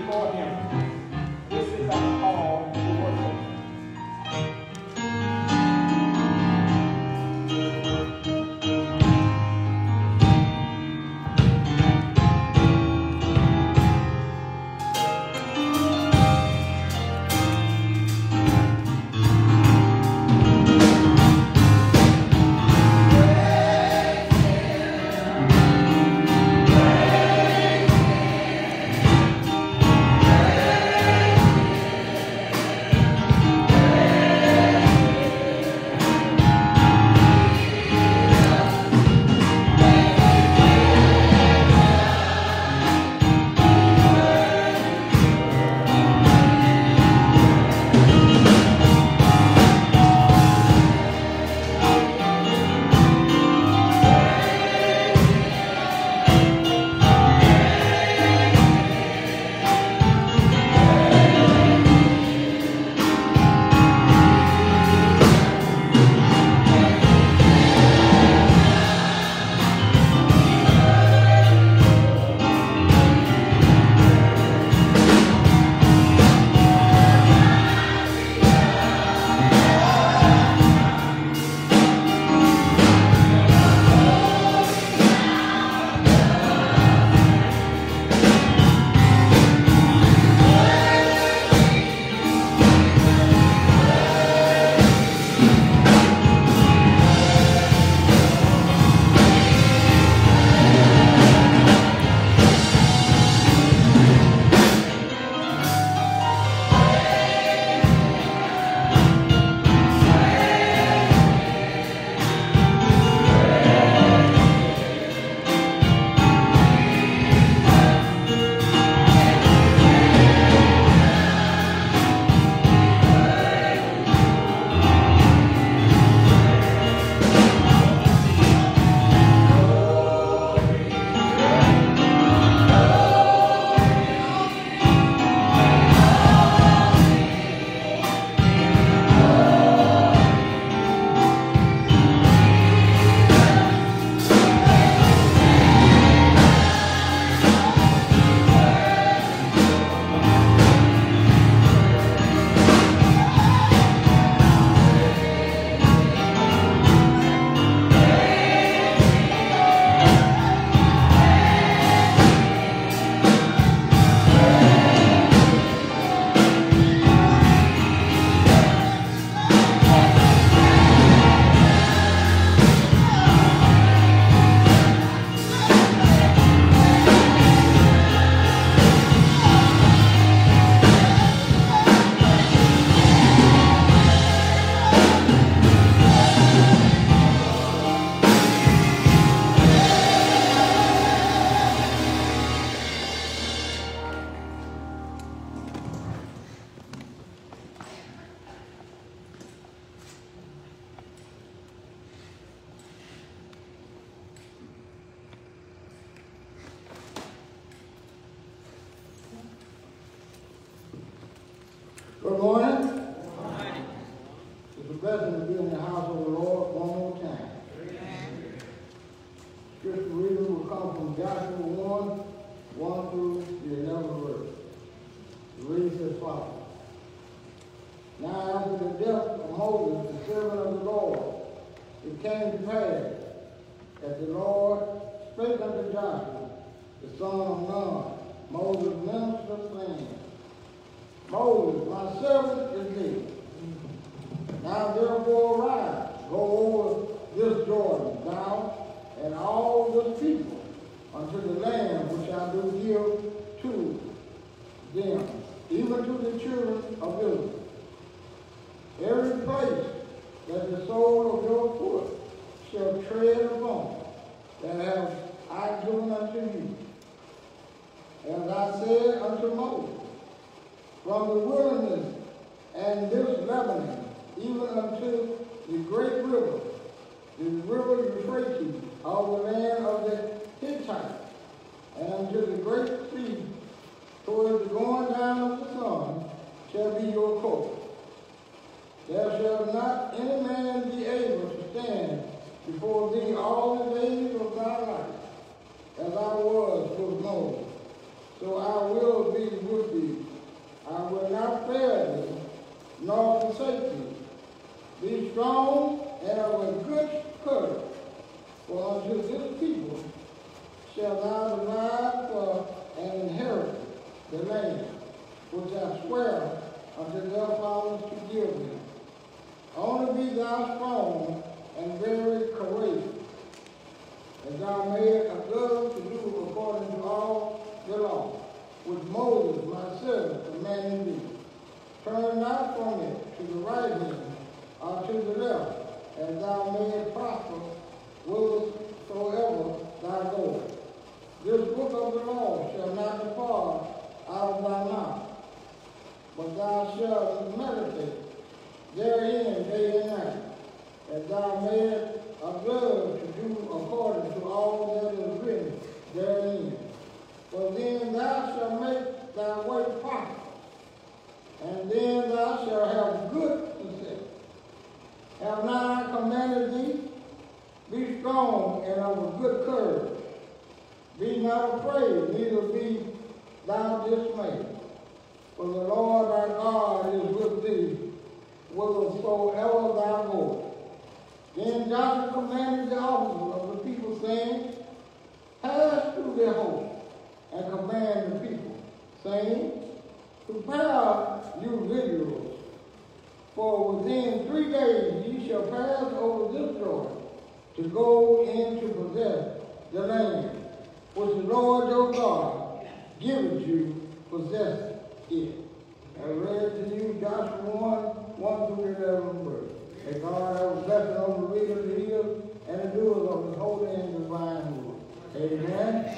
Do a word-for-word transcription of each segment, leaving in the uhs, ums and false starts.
before him. This is our call to worship. Good morning. Good morning. It's a blessing to be in the house of the Lord one more time. Amen. Scripture reading will come from Joshua one, one through the eleventh verse. It reads as follows. Now after the death of Moses, the servant of the Lord, it came to pass that the Lord spake unto Joshua, the son of Nun, Moses' minister, saying, Moses, my servant is dead. Now therefore arise, go over this Jordan, thou and all this people, unto the land which I do give to them, even to the children of Israel. Every place that the sole of your foot shall tread upon, that have I given unto you. As I said unto Moses, from the wilderness and this Lebanon, even unto the great river, the river Euphrates, of the land of the Hittites, and to the great sea, towards the going down of the sun, shall be your coast. There shall not any man be able to stand before thee all the days of thy life, as I was with Moses. So I will be with thee. I will not fail thee, nor forsake thee. Be strong and of a good courage, for unto this people shall thou divide for an inheritance the land which I swear unto their fathers to give them. Only be thou strong and very courageous, as thou mayest observe to do according to all the law, which Moses my servant commanded thee. Turn not from it to the right hand or to the left, as thou mayest prosper whithersoever thou goest. This book of the law shall not depart out of thy mouth, but thou shalt meditate therein day and night, as thou mayest observe to do according to all that is written therein. For then thou shalt make thy way prosperous, and then thou shalt have good success. Have not I commanded thee? Be strong and of a good courage. Be not afraid, neither be thou dismayed. For the Lord thy God is with thee, whithersoever thou goest. Then Joshua commanded the officers of the people, saying, Pass through their host, and command the people, saying, Prepare you Israel, for within three days ye shall pass over this Jordan, to go in to possess the land which the Lord your God giveth you, possess it. I read to you Joshua one, one through eleven verse. May God have a blessing on the reader, the hearer, and the doers of his holy and divine word. Amen.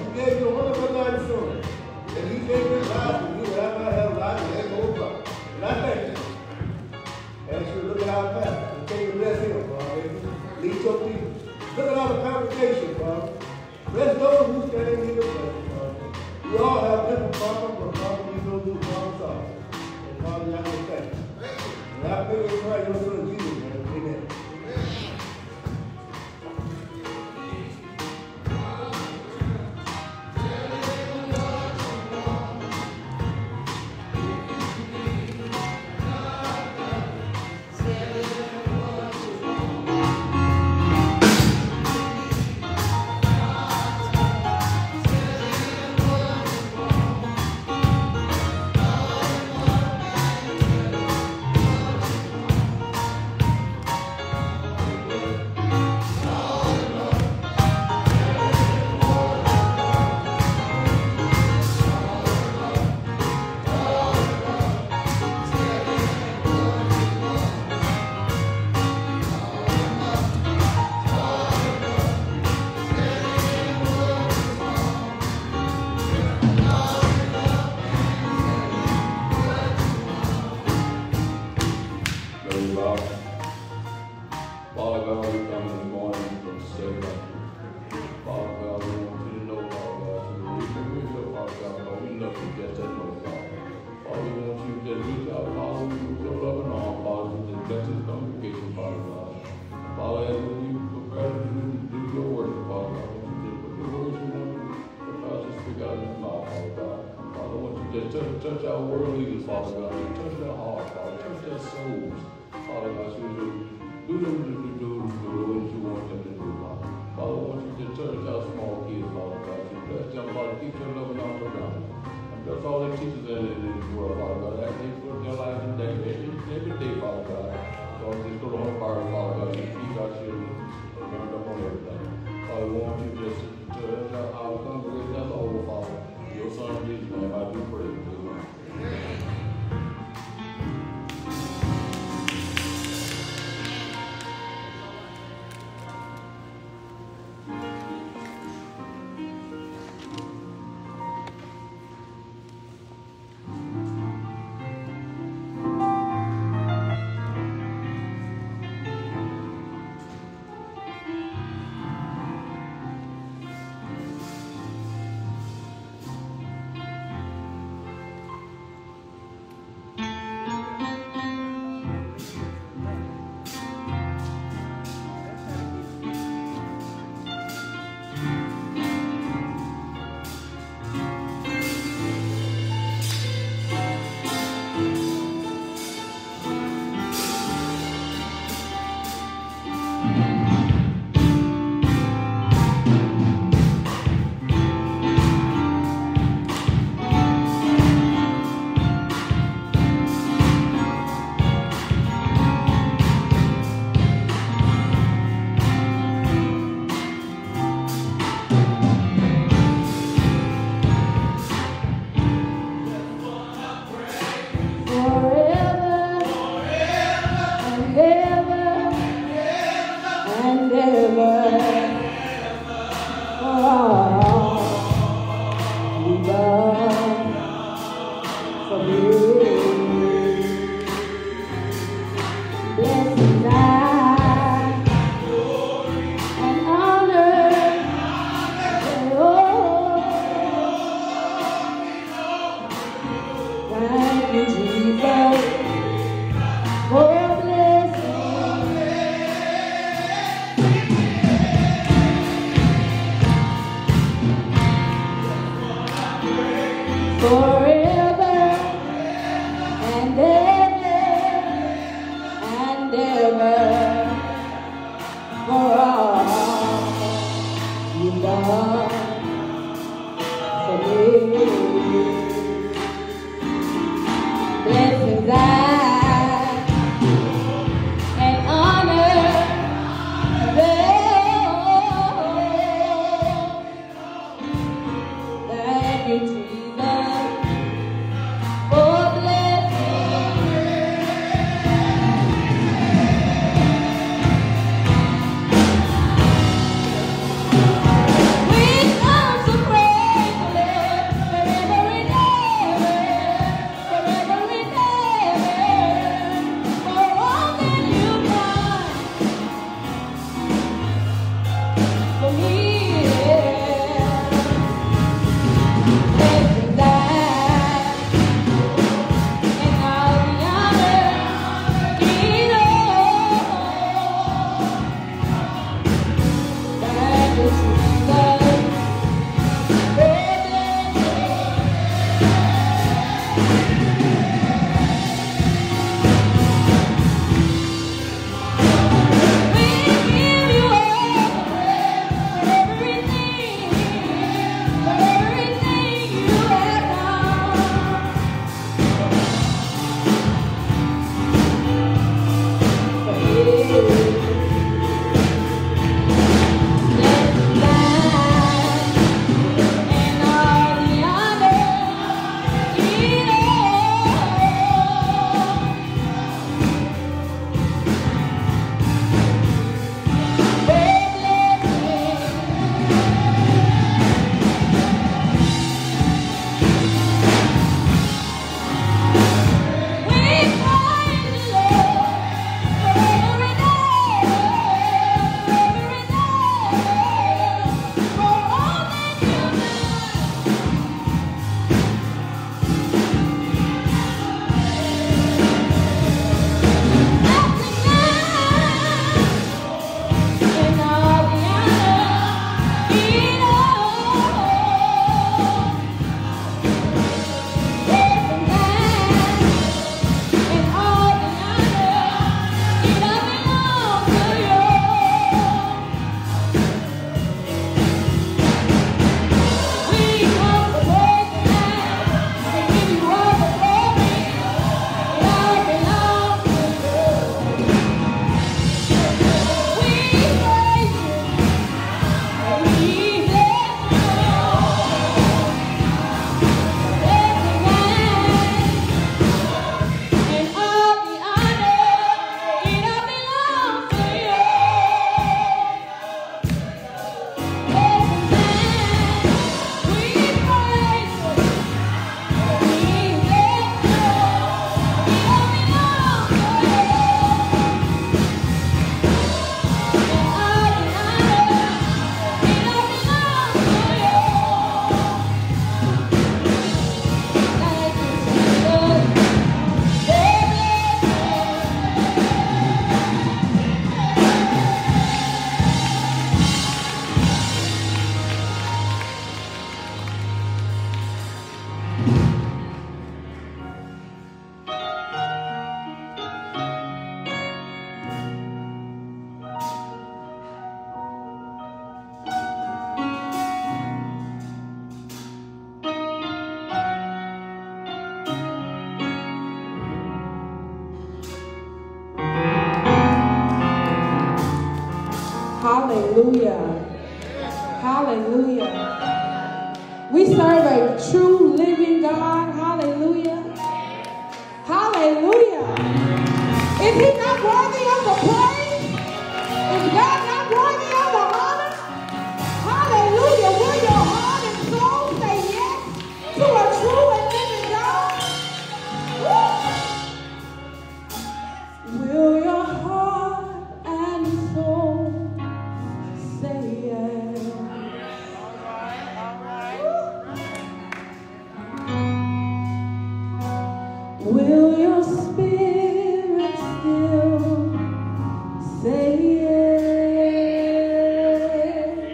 And he gave his life for you, that I might have life and have no problem. And I just reach out, Father, with your love and all, Father, to bless this congregation, Father God. Father, as we prepare to do, do your work, Father God, I want you to put the words you want to prepare to speak out of this mouth, Father God. Father, I want you to just touch, touch our world leaders, Father God. Touch their hearts, Father. Touch their souls, Father God. So you do them to do, do, do what you want them to do, Father. Father, I want you to touch our small kids, Father God. You bless them, Father. Keep your loving arms around them. And bless all the teachers in, in this world, Father God. As they put their lives in day, every, every day, Father God. Lord, just go to home fire, Father God. You keep our children. Remember them on everything. Father, we want you just to touch our, our congregation as a whole, Father. Your son, Jesus' name, I do pray. Amen. Yeah. Hallelujah. Hallelujah. We serve a true living God. Hallelujah. Hallelujah. Is he not worthy of the praise? Is God not worthy of the honor? Hallelujah. Will your heart and soul say yes to a true and living God? Woo! Will your heart and soul say yes? Will your spirit still say yes?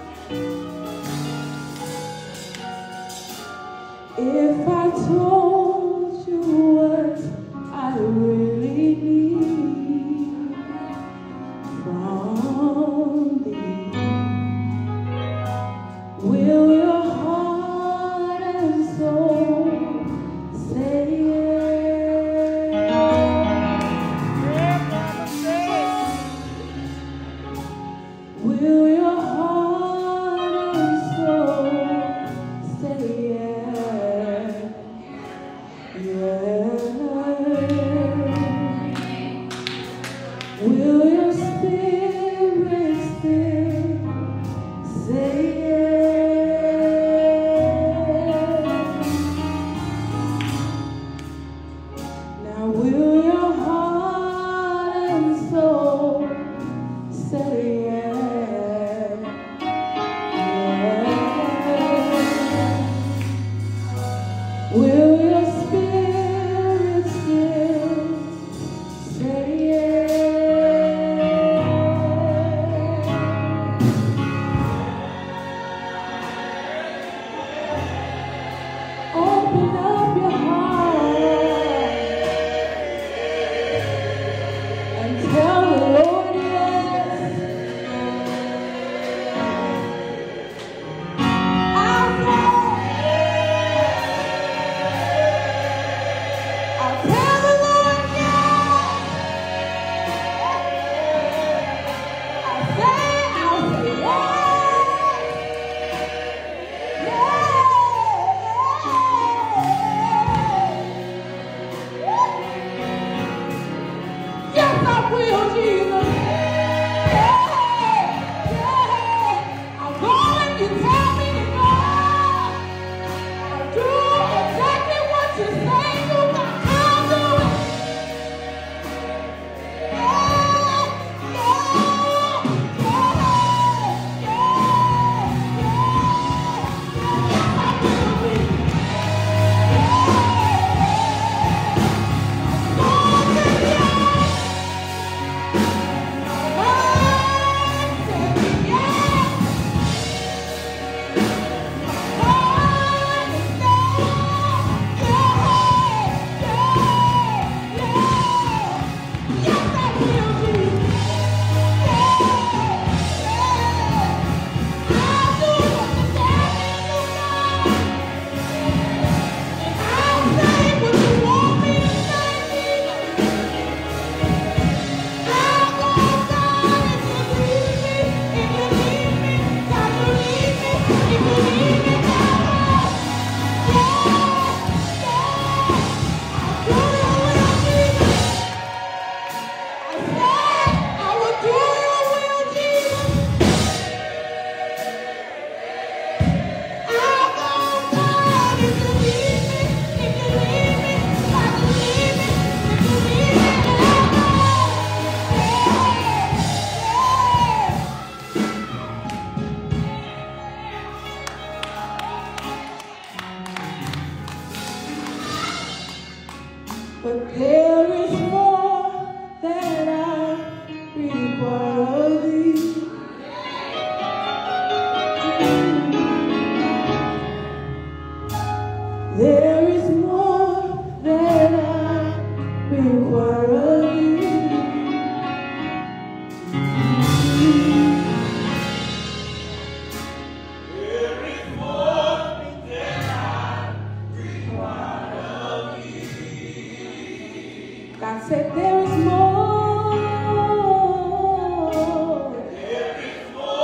If I told you what I really need from thee, will your heart and soul say yes? Will your heart and soul say yes? Yes. Will your spirit still say yes? Now will your heart and soul say yes? Yes. Will your spirit still say yes? Open up your heart and tell the Lord yes. I'll tell, I'll tell the Lord yes. I'll say, I'll say yes. Yes, I will, Jesus. Yeah, yeah. I'll go when you tell me to go. I'll do exactly what you say to me. I'll do it. Yeah, yeah, yeah, yeah, yeah. Yes, I will be. But there is more that I require of thee. There is more that I require of thee. There is more that I require of thee. God said there is more. There is more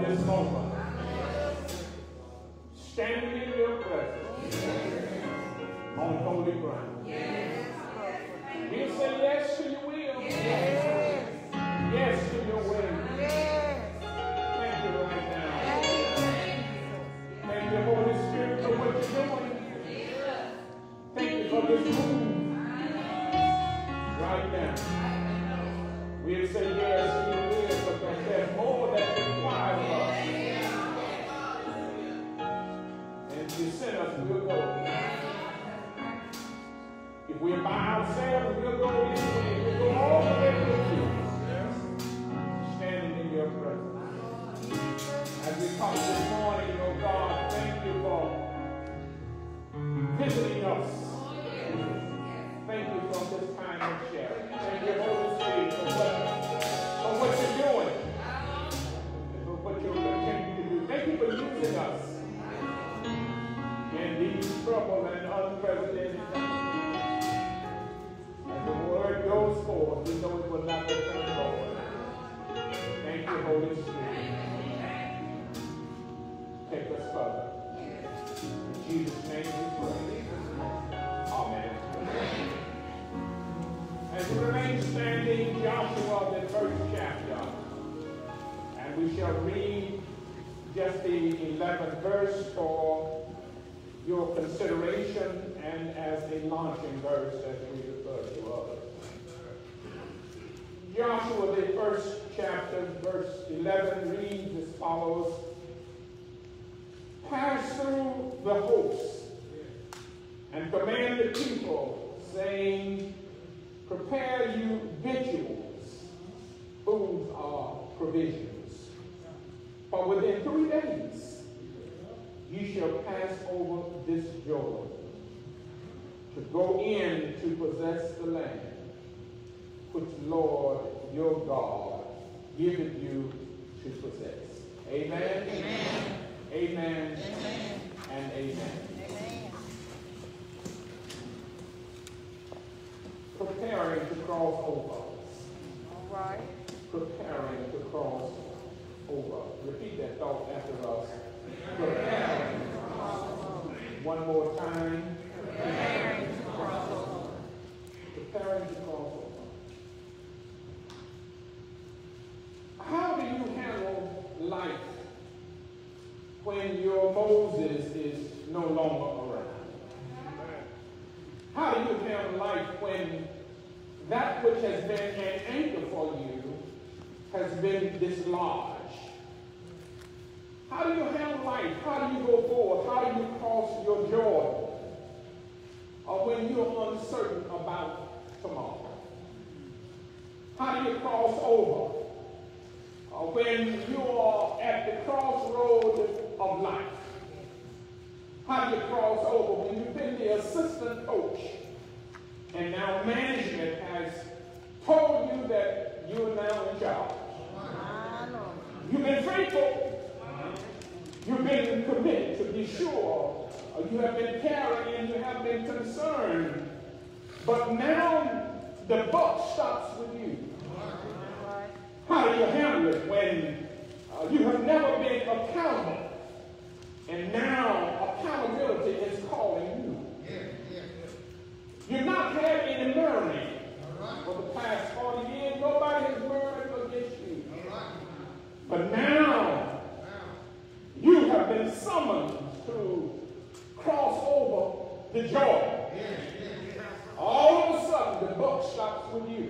this moment. Standing in your presence on holy ground. We'll say yes to your will. Yes to your way. Thank you right now. Thank you, Holy Spirit, for what you're doing. Thank you for this move right now. We'll say yes to your will because there's more that requires of us. And if you send us, we'll go. If we're by ourselves, we'll go this way. We'll go all the way with you. Standing in your presence. As we come this morning, oh God, thank you for visiting us. Thank you for this time of sharing. Thank you, Holy Spirit, for what, for what you're doing. And for what you'll continue to do. Thank you for using us in these troubled and unprecedented times. As the word goes forth, we know it will not return forward. Thank you, Holy Spirit. Take us further. In Jesus' name we pray. Amen. As we remain standing, Joshua, the first chapter, and we shall read just the eleventh verse for your consideration and as a launching verse as we refer to others. Joshua, the first chapter, verse eleven reads as follows: Pass through the hosts and command the people, saying, prepare you victuals, foods are provisions. For within three days you shall pass over this Jordan to go in to possess the land which Lord your God giveth you to possess. Amen. Amen. Amen. Amen. And amen. Amen. Preparing to cross over. All right. Preparing to cross over. Repeat that thought after us. Preparing to cross over. One more time. Preparing to cross over. Preparing to cross over. How do you handle life when your Moses is no longer around? How do you handle life when that which has been an anchor for you has been dislodged? How do you handle life? How do you go forward? How do you cross your Jordan? Or when you're uncertain about tomorrow? How do you cross over? Or when you are at the crossroad of life? How do you cross over when you've been the assistant coach and now management has told you that you're now in charge? You've been faithful. You've been committed to be sure. You have been caring and you have been concerned. But now the buck stops with you. How do you handle it when uh, you have never been accountable? And now accountability is calling you. You've not had any murmuring for the past forty years. Nobody has murmured against you. But now you have been summoned to cross over the Jordan. All of a sudden, the buck stops with you.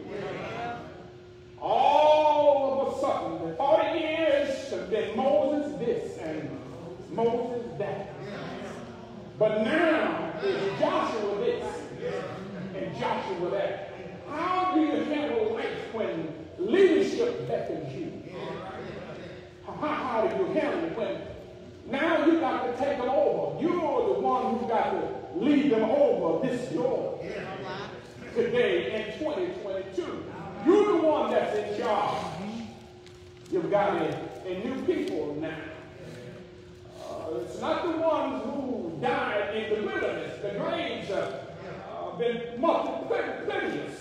All of a sudden, the forty years have been Moses this and Moses that. But now it's Joshua this and Joshua that. How do you handle life when leadership beckons you? How, how do you handle it when now you got to take them over? You're the one who got to lead them over this Jordan today in twenty twenty-two. You're the one that's in charge. You've got a, a new people now. Uh, it's not the ones who died in the wilderness. The graves have uh, been multitudinous,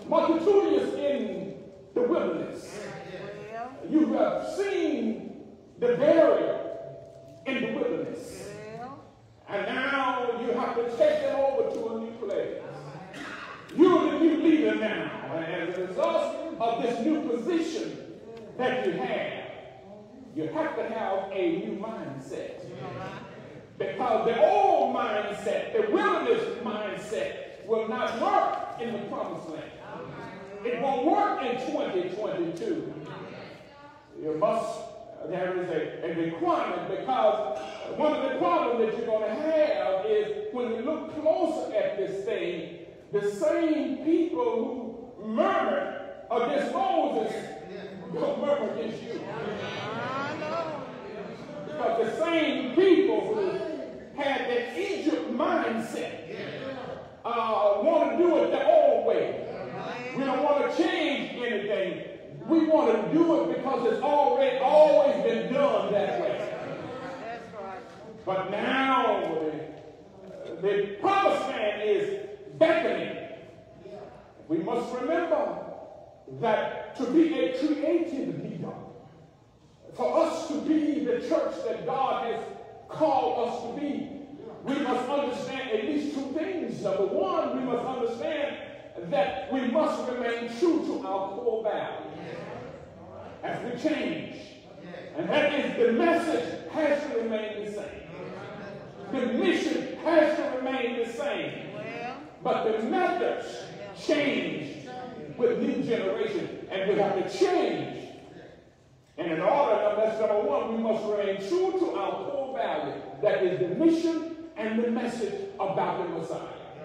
multitudinous in the wilderness. You have seen the burial in the wilderness. And now you have to take them over to a new place. You're the new leader now. And as a result of this new position that you have, you have to have a new mindset. Because the old mindset, the wilderness mindset, will not work in the promised land. It won't work in twenty twenty-two. You must, there is a, a requirement, because one of the problems that you're going to have is when you look closer at this thing, the same people who murmured against Moses will murmur against you. Because the same people who had that Egypt mindset uh, want to do it the old way. We don't want to change anything. We want to do it because it's already always been done that way. But now the, the promised land is beckoning. We must remember that to be a creative leader, for us to be the church that God has called us to be, we must understand at least two things. Number one, we must understand that we must remain true to our core values as we change. And that is, the message has to remain the same. The mission has to remain the same. But the methods change with new generation. And we have to change. And in order, that's number one, we must remain true to our core value. That is the mission and the message about the Messiah.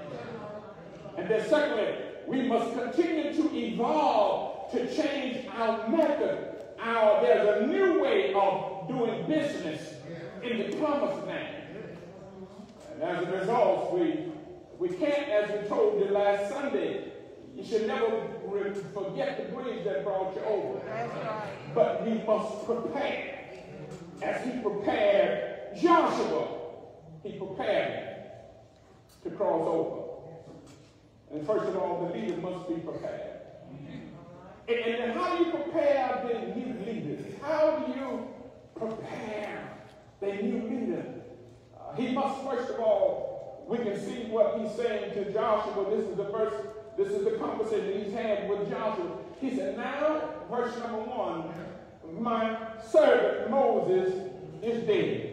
And then secondly, we must continue to evolve to change our method. Our, there's a new way of doing business in the promised land. And as a result, we, we can't, as we told you last Sunday, you should never forget the bridge that brought you over. But we must prepare. As he prepared Joshua, he prepared him to cross over. And first of all, the leader must be prepared. And, and then how do you prepare the new leaders? How do you prepare the new leader? Uh, he must, first of all, we can see what he's saying to Joshua. This is the verse, this is the conversation he's had with Joshua. He said, now, verse number one, my servant Moses is dead.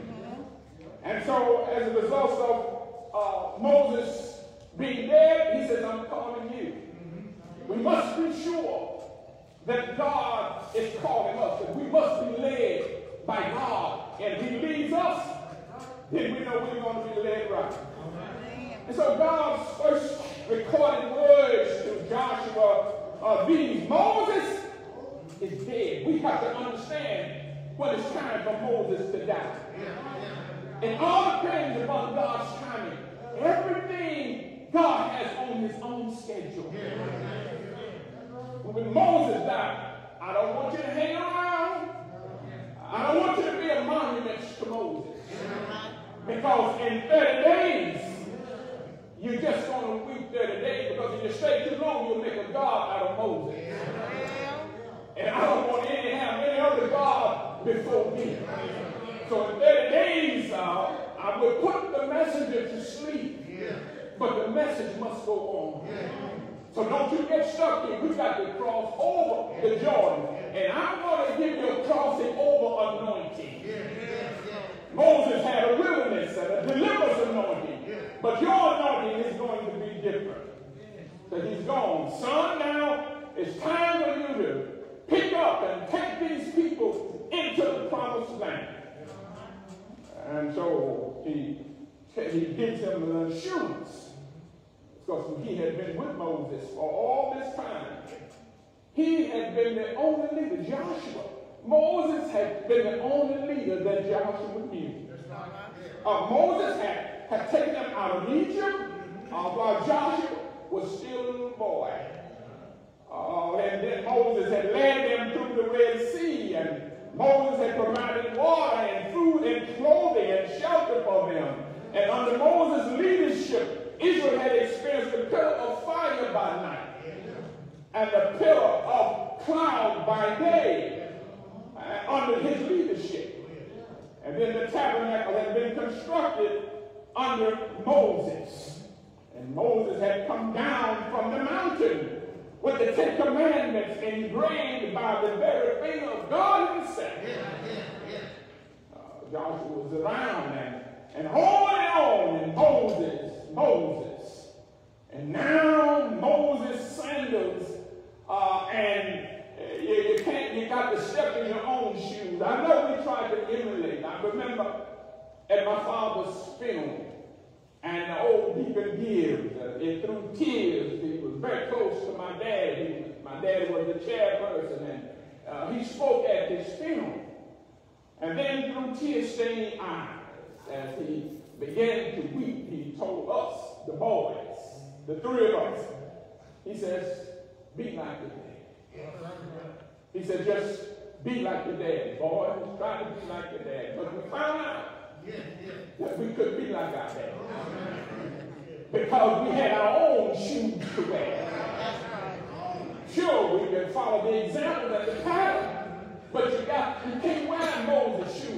And so, as a result of uh, Moses being dead, he says, I'm calling you. We must be sure that God is calling us, that we must be led by God. And if he leads us, then we know we're going to be led right. And so God's first recorded words to Joshua are these: Moses is dead. We have to understand when it's time for Moses to die. And all depends upon God's timing. Everything God has on his own schedule. When Moses died, I don't want you to hang around. I don't want you to be a monument to Moses. Because in thirty days, you're just going to weep thirty days, because if you stay too long, you'll make a God out of Moses. And I don't want any to have any other God before me. So in thirty days, uh, I will put the messenger to sleep. But the message must go on. So don't you get stuck here. We've got to cross over the Jordan. And I'm going to give you a crossing over anointing. Moses had a wilderness and a deliverance anointing. But your anointing is going to be different. So he's gone. Son, now it's time for you to pick up and take these people into the promised land. And so he, he gives them an assurance. Because he had been with Moses for all this time. He had been the only leader, Joshua. Moses had been the only leader that Joshua knew. Uh, Moses had, had taken them out of Egypt uh, while Joshua was still a little boy. Uh, and then Moses had led them through the Red Sea, and Moses had provided water and food and clothing and shelter for them. And under Moses' leadership, Israel had experienced the pillar of fire by night and the pillar of cloud by day. Uh, under his leadership. And then the tabernacle had been constructed under Moses. And Moses had come down from the mountain with the Ten Commandments engraved by the very finger of God himself. Uh, Joshua was around and, and holding on, and Moses, Moses. And now Moses' sandals, uh, and uh, you, you can't, you got to step in your own shoes. I know we tried to emulate. I remember at my father's funeral, and the old Deacon Gibbs, uh, and through tears, he was very close to my dad. He was, my dad was the chairperson, and uh, he spoke at his funeral. And then through tear-stained eyes, as he began to weep, he told us, the boys, the three of us, he says, be like your dad. He said, just be like your dad, boys. Try to be like your dad. But we found out that we couldn't be like our dad. Because we had our own shoes to wear. Sure, we can follow the example and the pattern, but you got you can't wear Moses' shoes.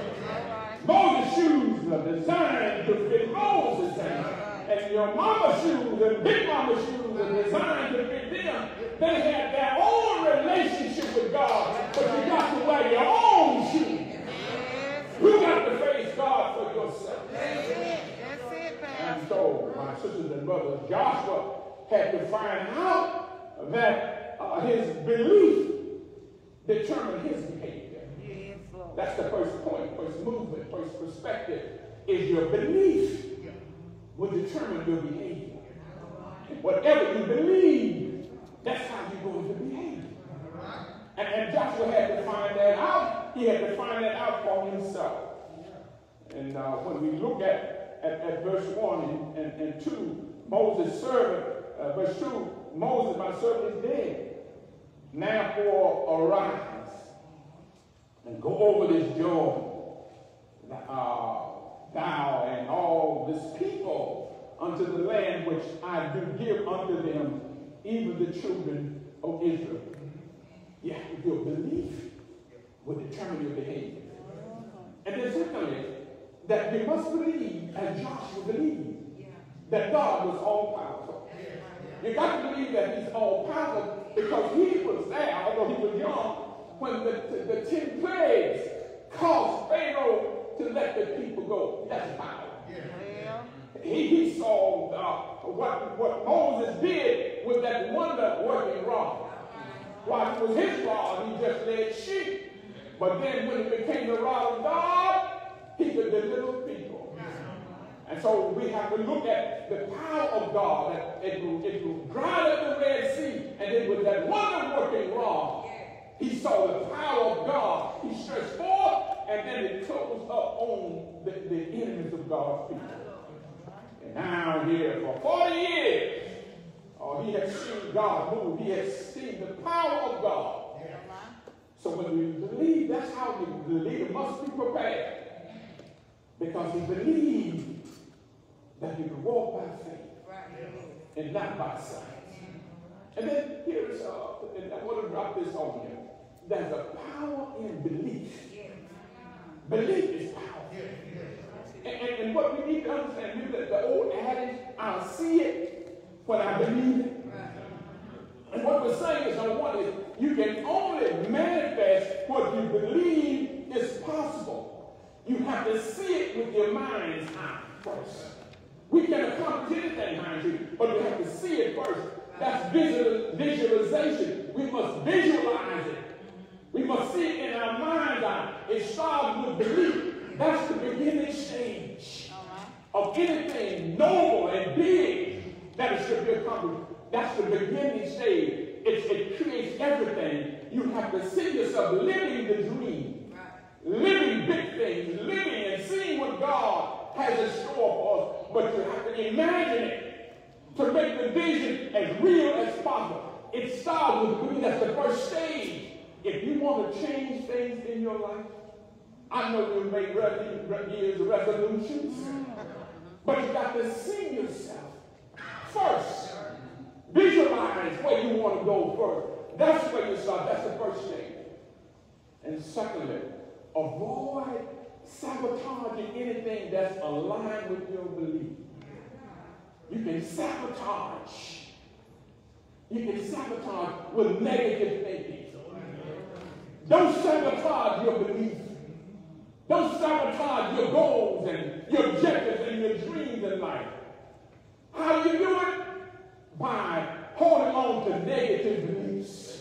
Moses' shoes are designed to fit Moses, and, and your mama's shoes and big mama's shoes are designed to fit them. They have their own relationship with God, but you got to wear your own shoes. You got to face God for yourself. That's it. That's it, Pastor. And so, my sisters and brothers, Joshua had to find out that uh, his belief determined his behavior. Yes, Lord. That's the first point, first movement, first perspective, is your belief will determine your behavior. And whatever you believe, that's how you're going to behave. And, and Joshua had to find that out. He had to find that out for himself. And uh, when we look at, at, at verse one and, and, and two, Moses' servant, uh, verse two, Moses, my servant, is dead. Now therefore arise and go over this Jordan, uh, thou and all this people, unto the land which I do give unto them, even the children of Israel. Yeah, your belief will determine your behavior. And then secondly, that you must believe, as Joshua believed, that God was all-powerful. You got to believe that he's all-powerful because he was there, although he was young, when the, the, the ten plagues caused Pharaoh to let the people go. That's power. Yeah. He, he saw uh, what, what Moses did with that wonder-working rod. While it was his rod, he just led sheep. But then when it became the rod of God, he could deliver people. And so we have to look at the power of God. It will, it will dry up the Red Sea. And then with that wonder-working rod, he saw the power of God. He stretched forth, and then it closed up on the, the enemies of God's people. And now here for forty years, oh, he has seen God move. He has seen the power of God. So when we believe, that's how the leader must be prepared. Because he believed that he could walk by faith and not by sight. And then here's, uh, and I want to drop this on you. There's a power in belief. Belief is power. And, and, and what we need to understand is that the old adage, I'll see it when I believe it. And what we're saying is, number one, is you can only manifest what you believe is possible. You have to see it with your mind's eye first. We can accomplish anything, mind you, but we have to see it first. That's visual, visualization. We must visualize it. We must see it in our mind's eye. It starts with belief. That's the beginning stage of anything noble and big that it should be accomplished. That's the beginning stage. It, it creates everything. You have to see yourself living the dream, living big things, living and seeing what God has in store for us. But you have to imagine it to make the vision as real as possible. It starts with belief. That's the first stage. If you want to change things in your life, I know you make years of resolutions, but you got to see yourself first. Visualize where you want to go first. That's where you start. That's the first stage. And secondly, avoid sabotaging anything that's aligned with your belief. You can sabotage. You can sabotage with negative thinking. Don't sabotage your belief. Don't sabotage your goals and your objectives and your dreams in life. How do you do it? By holding on to negative beliefs.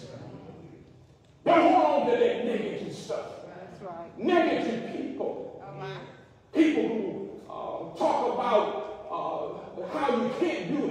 Don't hold on to that negative stuff. That's right. Negative people. Right. People who uh, talk about uh, how you can't do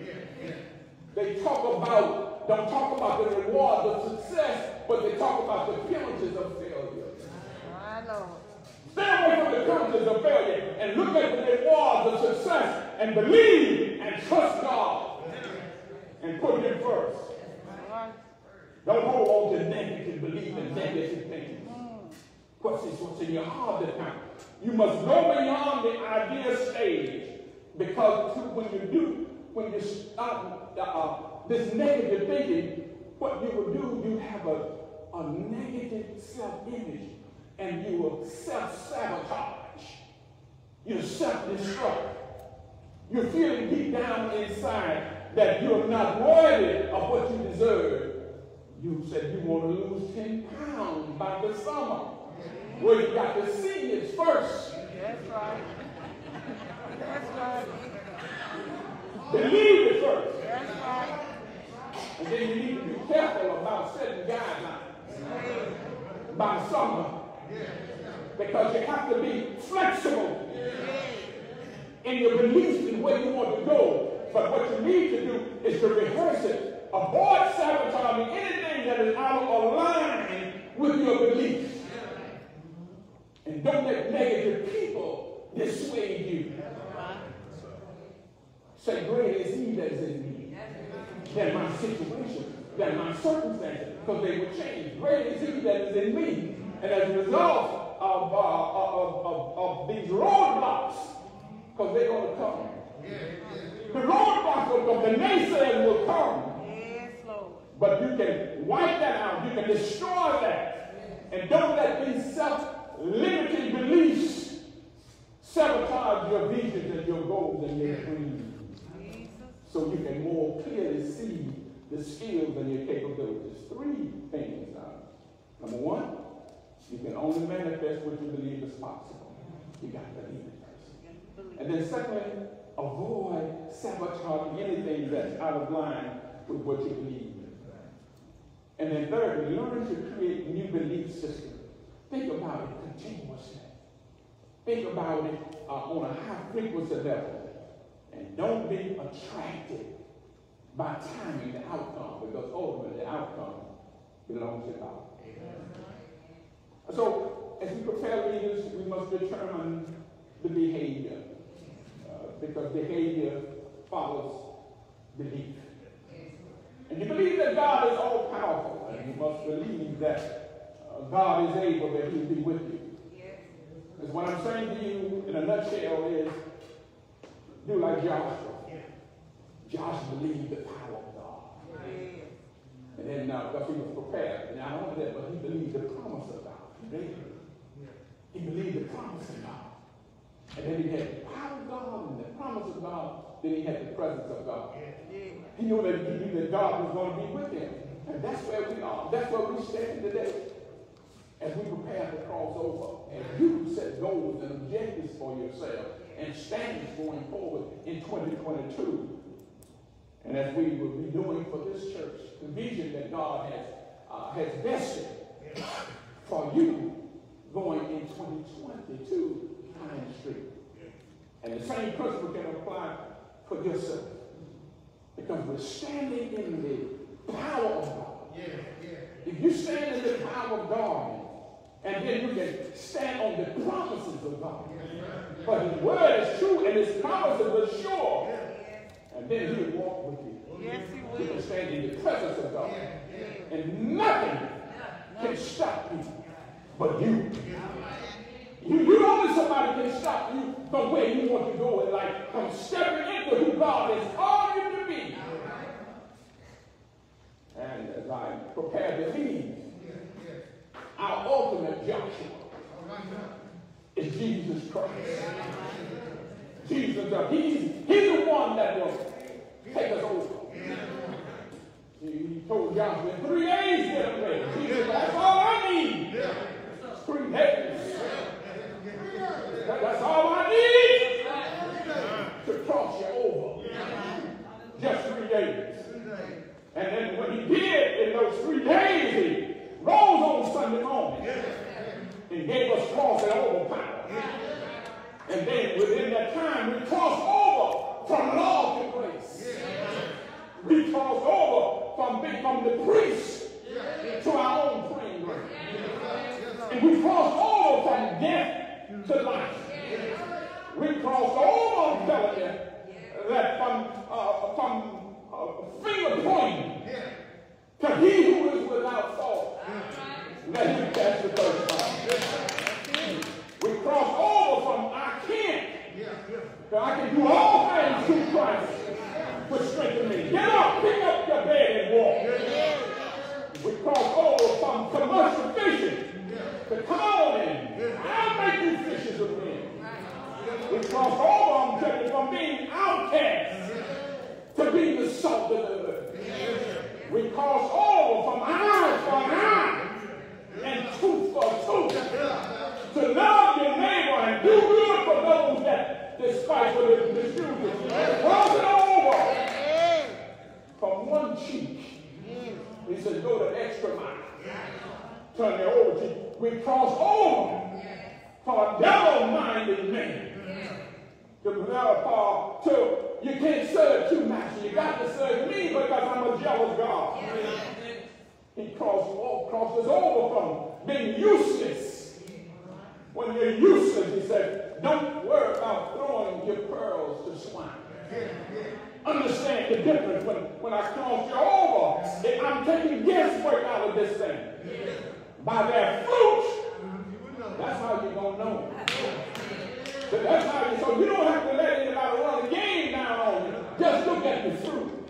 it. They talk about, don't talk about the rewards of success, but they talk about the penalties of failure. I know. Stay away from the penalties of failure and look at the rewards of success and believe and trust God and put Him first. Right. Don't hold on to negative belief and negative thinking. What's this? What's in your heart that counts? You must go beyond the idea stage, because when you do, when you stop uh, this negative thinking, what you will do, you have a, a negative self-image, and you will self-sabotage. You self-destruct. You're feeling deep down inside that you're not worthy of what you deserve. You said you want to lose ten pounds by the summer. Well, you got to see it first. That's right. That's right. Believe it first. That's right. And then you need to be careful about setting guidelines by summer. Because you have to be flexible in your beliefs and where you want to go. But what you need to do is to rehearse it. Avoid sabotaging anything that is out of line with your beliefs. And don't let negative people dissuade you. Say, greater is He that is in me than my situation, than my circumstances, because they will change. Greater is He that is in me. And as a result of, uh, of, of, of these roadblocks, because they're going to come. The roadblocks will come. The naysayers will come. Yes, Lord. But you can wipe that out. You can destroy that. And don't let these self-limiting beliefs sabotage your visions and your goals and your dreams. So you can more clearly see the skills and your capabilities. Three things now. Number one, you can only manifest what you believe is possible. You got to believe it first. And then secondly, avoid sabotaging anything that's out of line with what you believe. And then thirdly, learn to create new belief systems. Think about it continuously. Think about it uh, on a high frequency level. And don't be attracted by timing the outcome, because ultimately the outcome belongs to God. So, as we prepare leaders, we must determine the behavior, uh, because behavior follows belief. And you believe that God is all powerful, and you must believe that uh, God is able, that He'll be with you. Because what I'm saying to you in a nutshell is, do like Joshua. Joshua believed the power of God. And then now, because he was prepared, and not only that, but he believed the promise of God. He believed the promise of God. And then he had the power of God and the promise of God. Then he had the presence of God. He knew that he knew that God was going to be with him. And that's where we are. That's where we stand today. As we prepare to cross over. And you set goals and objectives for yourself and standards going forward in twenty twenty-two. And as we will be doing for this church, the vision that God has, uh, has vested for you going in twenty twenty-two Pine Street. And the same principle can apply for yourself. Because we're standing in the power of God. Yeah, yeah. If you stand in the power of God, and then you can stand on the promises of God. But His word is true and His promises are sure. And then He will walk with you. Yes, He will. You can stand in the presence of God. And nothing can stop you but you. You, you only somebody can stop you from where you want to go in life, from stepping into who God has called you to be. And as I prepare to leave, our Joshua is Jesus Christ. Jesus, uh, he's, he's the one that will take us over. He told Joshua, in three days get away. Jesus, that's all I need. Three days. That, that's all I need to cross you over. Just three days. And then when he did in those three days, he rose on Sunday morning and gave us crossing over power. And then within that time, we crossed over from law to grace. We crossed over from, being, from the priest to our own praying ground. And we crossed over from death to life. We crossed over, I'm telling you, that from, uh, from uh, finger pointing to he who is without fault. Let him catch the first time. We crossed over from I can't. So I can do all things through Christ which strengthen me. Get up, pick up your bed and walk. We crossed over from commercial fishing to come on in. I'll make you fishers of men. We crossed over, I'm telling you, from being outcasts to being the salt of the earth. We crossed over from eye for an eye and tooth for tooth to love your neighbor and do good for those that despitefully misuse you. Crossing over from one cheek. He said, go the extra mile. Turn the other cheek. We crossed over from a devil-minded man to, uh, to you can't serve two masters. You got to serve me because I'm a jealous God. He crossed, crosses over from being useless. When you're useless, he said, don't worry about throwing your pearls to swine. Understand the difference. When, when I cross you over, if I'm taking guesswork out of this thing. By their fruit, that's how you're going to know. So that's how you, so you don't have to let anybody run a game down on you. Just look at the fruit.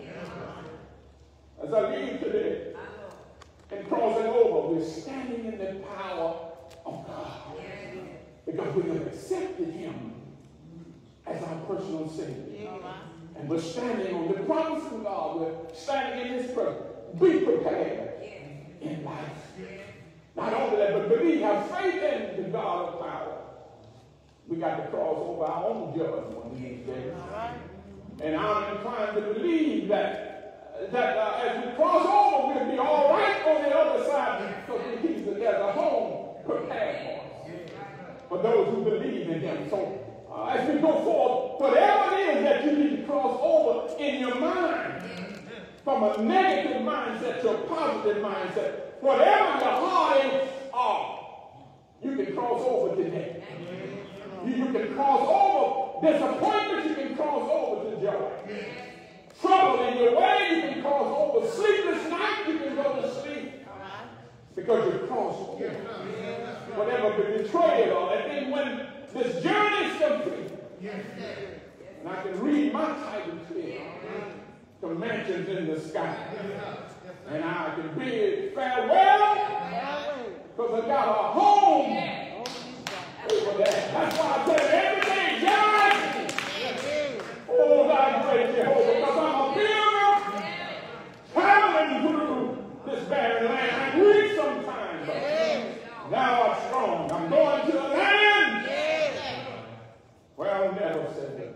As I leave today and crossing over, we're standing in the power of God. Because we have accepted him as our personal Savior. And we're standing on the promise of God. We're standing in his presence. Be prepared in life. Not only that, but believe, have faith in the God of power. We got to cross over our own judgment one of these days. And I'm inclined to believe that, that uh, as we cross over, we'll be all right on the other side because he's there's a home prepared for us. For those who believe in him. So uh, as we go forward, whatever it is that you need to cross over in your mind, from a negative mindset to a positive mindset, whatever your heartaches are, you can cross over today. You, you can cross over disappointment, you can cross over to joy. Trouble in your way, you can cross over. Sleepless night, you can go to sleep. Because you crossed over. Whatever the betrayal, and then when this journey is complete, and I can read my title clear, the mansions in the sky. And I can bid farewell because I got a home over there. That's why I tell you every day, God, oh, thy great Jehovah, because I'm a pilgrim traveling through this barren land. I'm weak sometimes, but now I'm strong. I'm going to the land where I'll never set it.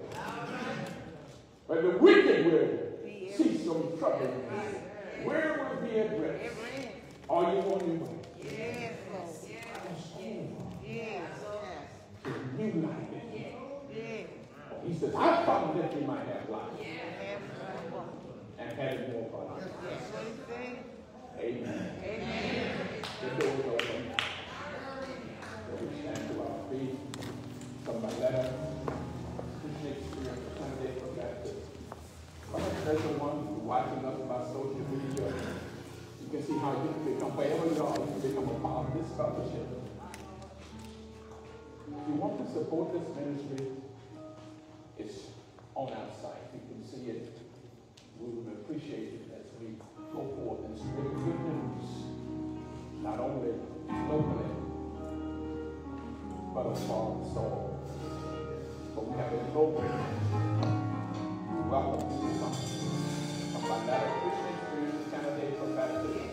But the wicked will see some trouble. Where will be at rest? Are you on your way? Yes. Yes. To new life. He says, I've come that you might have life. And have it more abundantly. Amen. Amen. The door is open. So we stand to our feet. Somebody let us. Christian experience Sunday for baptism. Perhaps everyone who's watching us by social media, you can see how you can become, wherever you are, you can become a part of this fellowship. If you want to support this ministry, it's on our site. You can see it. We would appreciate it as we go forth and spread good news, not only locally, was fallen soul. But we have an open, welcome to come. Come by that Christian spiritual candidate for baptism.